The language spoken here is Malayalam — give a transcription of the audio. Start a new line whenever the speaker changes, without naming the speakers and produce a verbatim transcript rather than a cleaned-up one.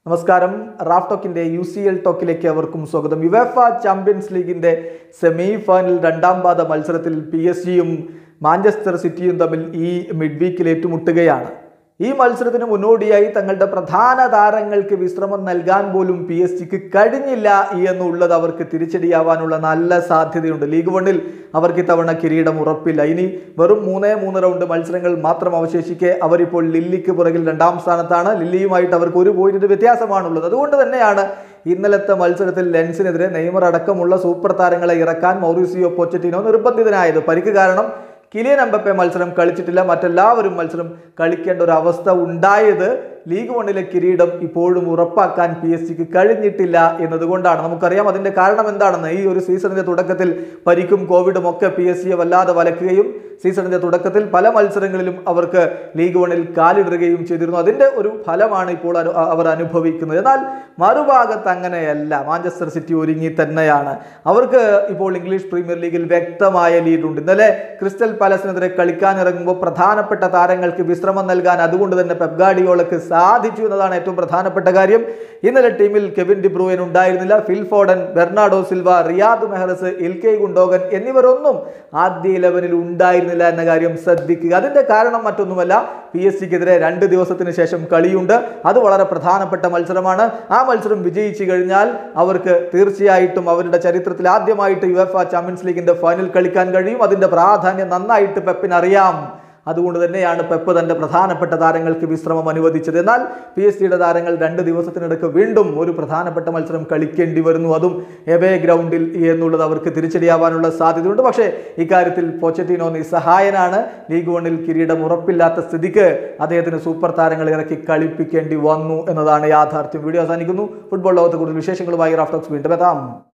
നമസ്കാരം. റാഫ് ടോക്കിന്റെ യു സി എൽ ടോക്കിലേക്ക് അവർക്കും സ്വാഗതം. യുവേഫ ചാമ്പ്യൻസ് ലീഗിന്റെ സെമി ഫൈനൽ രണ്ടാം പാദ മത്സരത്തിൽ പി എസ് ജിയും മാഞ്ചസ്റ്റർ സിറ്റിയും തമ്മിൽ ഈ മിഡ് വീക്കിൽ ഏറ്റുമുട്ടുകയാണ്. ഈ മത്സരത്തിന് മുന്നോടിയായി തങ്ങളുടെ പ്രധാന താരങ്ങൾക്ക് വിശ്രമം നൽകാൻ പോലും പി എസ് ജിക്ക് കഴിഞ്ഞില്ല എന്നുള്ളത് അവർക്ക് തിരിച്ചടിയാവാനുള്ള നല്ല സാധ്യതയുണ്ട്. ലീഗ് വണ്ണിൽ അവർക്ക് ഇത്തവണ കിരീടം ഉറപ്പില്ല. ഇനി വെറും മൂന്നേ മൂന്ന് റൗണ്ട് മത്സരങ്ങൾ മാത്രം അവശേഷിക്കെ അവരിപ്പോൾ ലില്ലിക്ക് പുറകിൽ രണ്ടാം സ്ഥാനത്താണ്. ലില്ലിയുമായിട്ട് അവർക്ക് ഒരു പോയിന്റിന്റെ വ്യത്യാസമാണുള്ളത്. അതുകൊണ്ട് തന്നെയാണ് ഇന്നലത്തെ മത്സരത്തിൽ ലെൻസിനെതിരെ നെയ്മർ അടക്കമുള്ള സൂപ്പർ താരങ്ങളെ ഇറക്കാൻ മൗറിസിയോ പൊച്ചറ്റിനോ നിർബന്ധിതനായത്. പരിക്ക് കാരണം കിലിയൻ എംബപ്പെ മത്സരം കളിച്ചിട്ടില്ല. മറ്റെല്ലാവരും മത്സരം കളിക്കേണ്ട ഒരു അവസ്ഥ ഉണ്ടായത് ലീഗ് വണ്ണിലെ കിരീടം ഇപ്പോഴും ഉറപ്പാക്കാൻ പി എസ് ജിക്ക് കഴിഞ്ഞിട്ടില്ല എന്നതുകൊണ്ടാണ്. നമുക്കറിയാം അതിന്റെ കാരണം എന്താണെന്ന്. ഈ ഒരു സീസണിന്റെ തുടക്കത്തിൽ പരിക്കും കോവിഡും ഒക്കെ പി എസ് ജിയെ വല്ലാതെ വലക്കുകയും സീസണിന്റെ തുടക്കത്തിൽ പല മത്സരങ്ങളിലും അവർക്ക് ലീഗ് വണ്ണിൽ കാലിടുകയും ചെയ്തിരുന്നു. അതിന്റെ ഒരു ഫലമാണ് ഇപ്പോൾ അവർ അനുഭവിക്കുന്നത്. എന്നാൽ മറുഭാഗത്ത് അങ്ങനെയല്ല. മാഞ്ചസ്റ്റർ സിറ്റി ഒരുങ്ങി തന്നെയാണ്. അവർക്ക് ഇപ്പോൾ ഇംഗ്ലീഷ് പ്രീമിയർ ലീഗിൽ വ്യക്തമായ ലീഡുണ്ട്. ഇന്നലെ ക്രിസ്റ്റൽ പാലസിനെതിരെ കളിക്കാൻ ഇറങ്ങുമ്പോൾ പ്രധാനപ്പെട്ട താരങ്ങൾക്ക് വിശ്രമം നൽകാൻ അതുകൊണ്ട് തന്നെ പെപ് ഗാർഡിയോളക്ക് സാധിച്ചു എന്നതാണ് ഏറ്റവും പ്രധാനപ്പെട്ട കാര്യം. ഇന്നലെ ടീമിൽ കെവിൻ ഡി ബ്രൂയൻ ഉണ്ടായിരുന്നില്ല. Phil Foden, Bernardo Silva, Riyad Mahrez, Ilkay Gundogan എന്നിവരൊന്നും ആദ്യ ഇലവനിൽ ഉണ്ടായിരുന്നില്ല എന്ന കാര്യം ശ്രദ്ധിക്കുക. അതിന്റെ കാരണം മറ്റൊന്നുമല്ല, പി എസ് ജിക്കെതിരെ രണ്ട് ദിവസത്തിന് ശേഷം കളിയുണ്ട്. അത് വളരെ പ്രധാനപ്പെട്ട മത്സരമാണ്. ആ മത്സരം വിജയിച്ചു കഴിഞ്ഞാൽ അവർക്ക് തീർച്ചയായിട്ടും അവരുടെ ചരിത്രത്തിൽ ആദ്യമായിട്ട് യുവേഫ ചാമ്പ്യൻസ് ലീഗിന്റെ ഫൈനൽ കളിക്കാൻ കഴിയും. അതിന്റെ പ്രാധാന്യം നന്നായിട്ട് പെപ്പിന് അറിയാം. അതുകൊണ്ട് തന്നെയാണ് പെപ്പ് തന്റെ പ്രധാനപ്പെട്ട താരങ്ങൾക്ക് വിശ്രമം അനുവദിച്ചത്. എന്നാൽ പി എസ് ജിയുടെ താരങ്ങൾ രണ്ട് ദിവസത്തിനിടയ്ക്ക് വീണ്ടും ഒരു പ്രധാനപ്പെട്ട മത്സരം കളിക്കേണ്ടി വരുന്നു. അതും എവേ ഗ്രൗണ്ടിൽ എന്നുള്ളത് അവർക്ക് തിരിച്ചടിയാവാനുള്ള സാധ്യതയുണ്ട്. പക്ഷേ ഇക്കാര്യത്തിൽ പൊച്ചറ്റിനോ നിസ്സഹായനാണ്. ലീഗ് വണ്ണിൽ കിരീടം ഉറപ്പില്ലാത്ത സ്ഥിതിക്ക് അദ്ദേഹത്തിന് സൂപ്പർ താരങ്ങളെ ഇറക്കി കളിപ്പിക്കേണ്ടി വന്നു എന്നതാണ് യാഥാർത്ഥ്യം. വീഡിയോ അവസാനിക്കുന്നു. ഫുട്ബോൾ ലോകത്തെ കൂടുതൽ വിശേഷങ്ങളുമായി റാഫ് ടോക്സ് വീണ്ടും എത്താം.